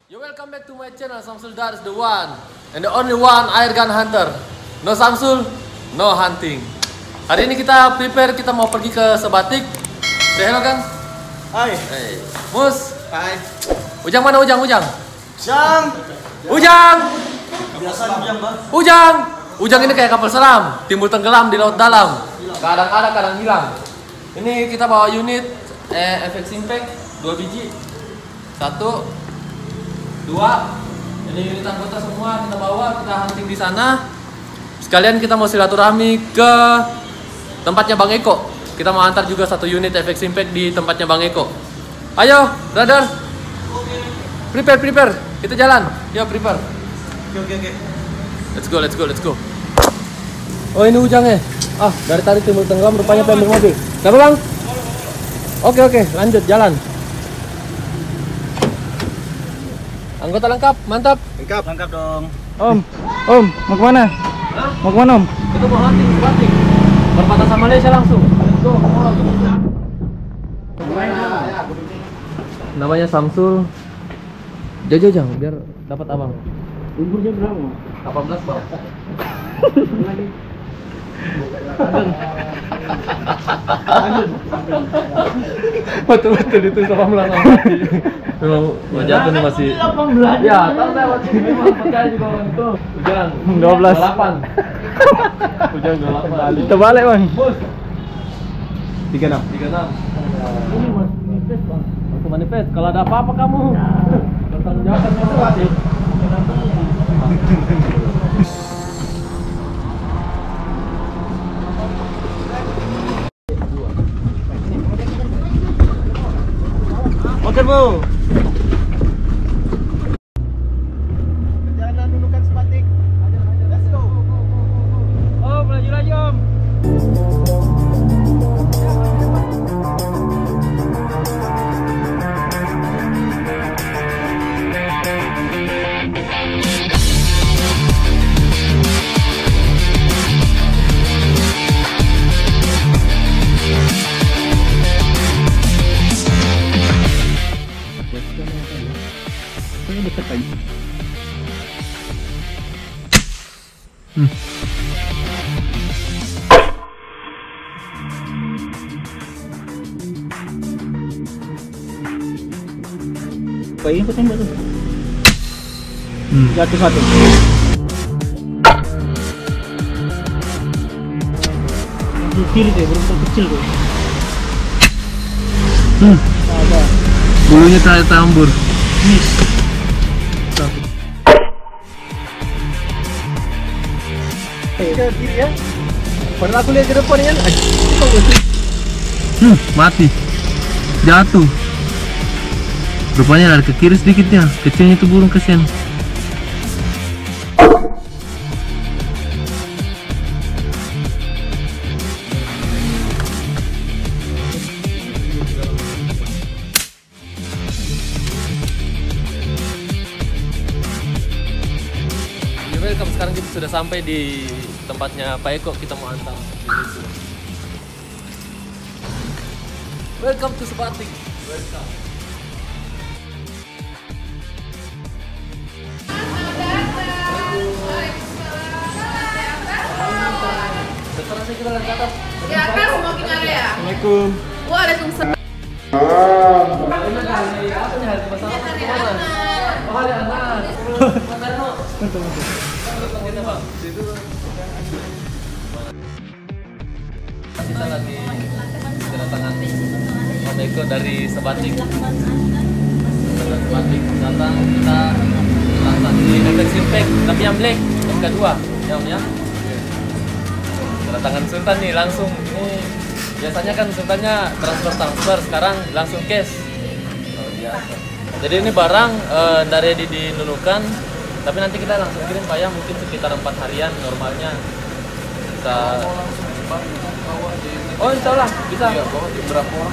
You welcome back to my channel. Samsul Dar is the one and the only one air gun hunter. No Samsul, no hunting. Hari ini kita prepare, kita mau pergi ke Sebatik. Say hello Kang. Hai. Hey. Mus. Hai. Ujang mana Ujang? Jang. Ujang. Biasa Ujang, Bang. Ujang. Ujang ini kayak kapal selam, timbul tenggelam di laut dalam. Kadang ada, kadang hilang. Ini kita bawa unit FX Impact 2 biji. 1, 2. Ini unit anggota semua kita bawa, kita hunting di sana. Sekalian kita mau silaturahmi ke tempatnya Bang Eko. Kita mau antar juga 1 unit FX Impact di tempatnya Bang Eko. Ayo, brother. Prepare. Kita jalan. Yo, prepare. Oke. Let's go. Oh, ini Ujangnya. Dari tadi timbul tenggelam rupanya pengen mobil. Kenapa, Bang? Oke, lanjut jalan. Anggota lengkap, mantap. Lengkap dong. Om, mau kemana? Hah? Mau kemana Om? Itu mau hunting. Perbatasan Malaysia langsung. Let's go. Namanya Samsul. Jauh, biar dapat abang. Umurnya berapa? 18 Bang. Betul itu sama melangkah mati. Memang wajah tuh masih 18. ya, tahu saya waktu ini mah percaya juga orang itu. Ujang 12. 28. Ujang 28. Terbalik Bang. Bos. 36. 36. Ini manifest Bang. Waktu manifest. Kalau ada apa-apa kamu bertanggung jawab kan masing-masing. Oke, Bu. Perjalanan nunukan Sebatik. Let's go. Om, laju Om. Dekat aja. Bayi aku tembak tuh. Jatuh satu. Kiri deh, berupa kecil tuh. Ada. Bulunya tambur. Miss. Ke kiri ya. Padahal aku lihat ke depan kan. Mati. Jatuh. Rupanya lari ke kiri sedikitnya. Kecilnya itu burung, kesian. Welcome, sekarang kita sudah sampai di tempatnya Pak Eko, kita mau antar. Welcome to Sebatik. Welcome. Sekarang kita lihat ke atas. Di atas mau kita ya? Assalamualaikum. Waalaikumsalam. Ini hari apa nih, hari masalah kemana? Oh, hari anak. Kita Bang, situ. Kita lagi kedatangan Om Eko dari Sebatik. Sebatik datang, kita datang di FX Impact, tapi yang black, yang kedua, ya Om ya. Kedatangan Sultan nih langsung. Ini biasanya kan Sultannya transfer, sekarang langsung cash. Luar biasa. Jadi ini barang dari di Nunukan, tapi nanti kita langsung kirim Pak ya, mungkin sekitar 4 harian normalnya. Kita insya Allah bisa. Berapa orang?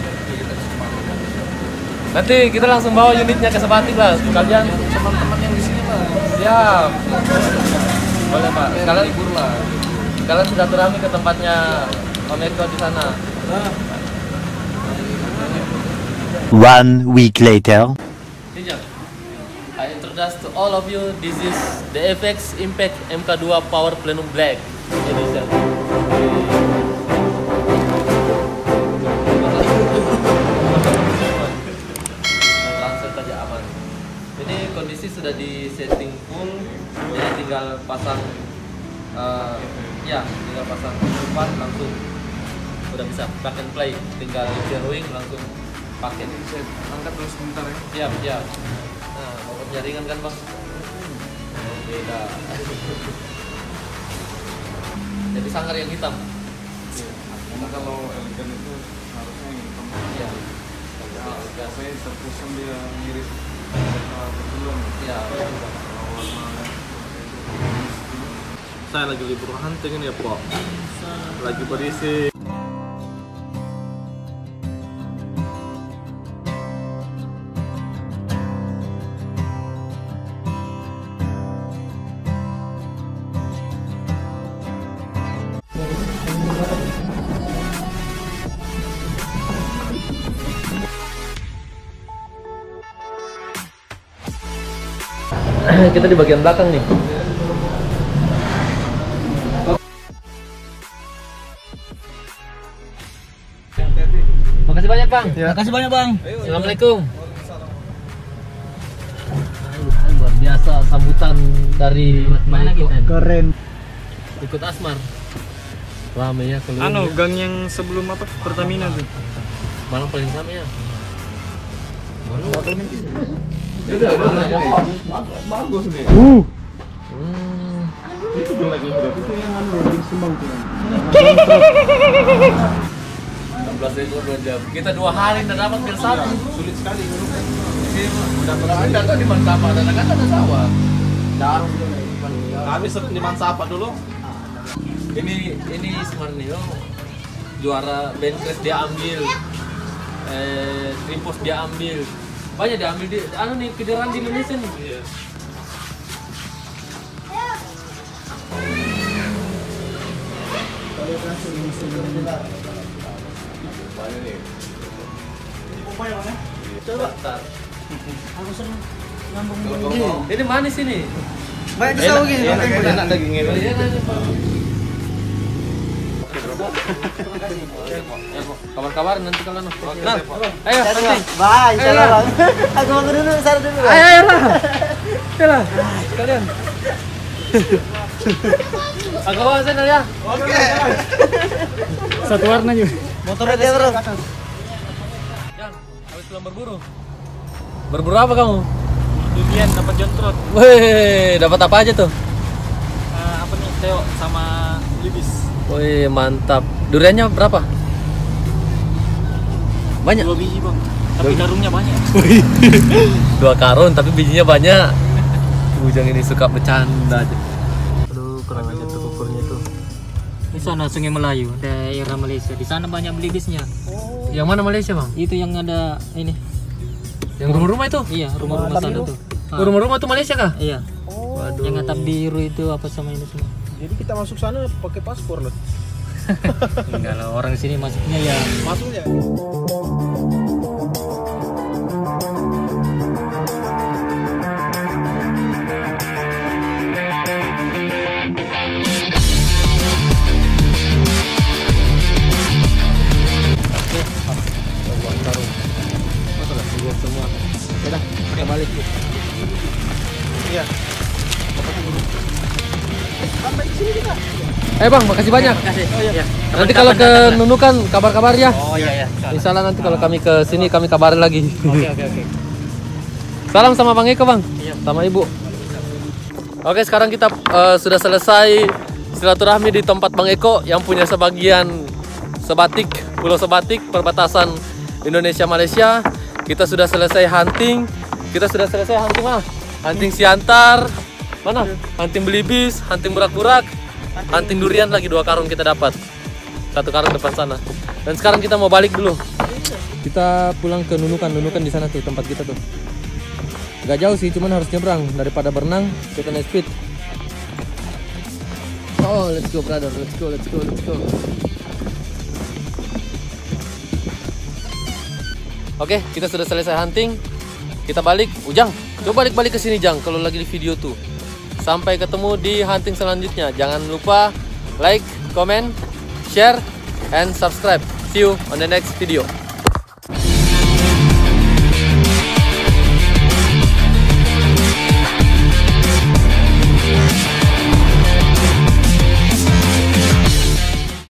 Nanti kita langsung bawa unitnya ke Sebatik lah, sekalian Teman-teman yang di sini, Pak. siap. Boleh Pak. Kalian libur lah. Kalian silaturahmi ke tempatnya Om Eko di sana. 1 week later. Hijau. Saudara, to all of you, this is the FX Impact MK2 Power Plenum Black Edition. Transfer saja aman. Ini kondisi sudah di setting full, jadi tinggal pasang, tinggal pasang umpan langsung udah bisa plug and play, tinggal zeroing langsung pakai. Angkat dulu sebentar ya. Siap, siap. Nah, bobotnya ringan kan bang? Beda. Jadi sangkar yang hitam. Karena kalau elegan itu harusnya yang hitam. Iya. Biasanya terpusan dia mirip betulan. Iya. Saya lagi libur hunting ini ya, Pak. Lagi berisi. Kita di bagian belakang nih. Makasih banyak bang. Makasih banyak bang. Assalamualaikum. Luar biasa sambutan dari Maiko. Keren. Ikut Asmar. Rame ya kalau Gang yang sebelum apa? Pertamina tuh. malam paling rame ya. Bagus nih. Itu tuh lagi berapa? Itu yang di Sumbang tuh. 16.000 2 jam. Kita 2 hari dan dapat pil 1. Sulit sekali. Udah pernah tuh di Mansapa dan kan ada sawah. Jarang. Kami di Mansapa dulu. Ini Ismarnio juara Bencres dia ambil, Trimpos dia ambil, banyak dia ambil di kejuaraan di Indonesia nih. Iya. Coba. Aku sering nyambung Ini manis ini. banyak kisah gini. Enak dagingnya. Kabar-kabar nanti kalian. Nah, ayo nanti. Bye, salah bang. Aku mau dulu, salah dulu. Ayo lah. Ayolah. Kalian. Aku bawa sana ya. Oke. Satu warna juga. Motornya dia bro. Yang habis pulang berburu. Berburu apa kamu? Durian dapat jontrot. Wih, dapat apa aja tuh? Apa nih? Teo sama libis. Wih, mantap. Duriannya berapa? Banyak. 2 biji, Bang. Tapi karungnya banyak. 2 karung tapi bijinya banyak. Ujang ini suka bercanda aja. Aduh, kurang aja tuh kukurnya tuh. Di sana Sungai Melayu, daerah Malaysia. Di sana banyak belibisnya. Yang mana Malaysia, Bang? Itu yang ada ini. Yang rumah-rumah itu? Iya, rumah-rumah sana tuh. Rumah-rumah tuh Malaysia kah? Iya. Waduh. Yang atap biru itu apa sama ini semua. Jadi kita masuk sana pakai paspor loh. Enggak lah, orang sini masuknya ya. Masuknya. Semua. Udah, kita balik. Iya. Bang, makasih banyak. Makasih. Iya. Nanti kalau ke Nunukan kabar-kabar ya. Oh iya ya. Misalnya nanti kalau kami ke sini kami kabarin lagi. Oke. Salam sama Bang Eko, Bang. Iya. Sama Ibu. Oke, sekarang kita sudah selesai silaturahmi di tempat Bang Eko yang punya sebagian Sebatik, Pulau Sebatik, perbatasan Indonesia Malaysia. Kita sudah selesai hunting. Hunting siantar. Mana? Hunting belibis, hunting burak-burak, hunting durian lagi 2 karung kita dapat. 1 karung depan sana. Dan sekarang kita mau balik dulu. Kita pulang ke Nunukan di sana tuh tempat kita tuh. Gak jauh sih, cuman harus nyebrang. Daripada berenang, kita naik speed. Oh, let's go brother, let's go. Oke, kita sudah selesai hunting. Kita balik. Ujang, Coba balik ke sini Jang kalau lagi di video tuh. Sampai ketemu di hunting selanjutnya. Jangan lupa like, comment, share, and subscribe. See you on the next video.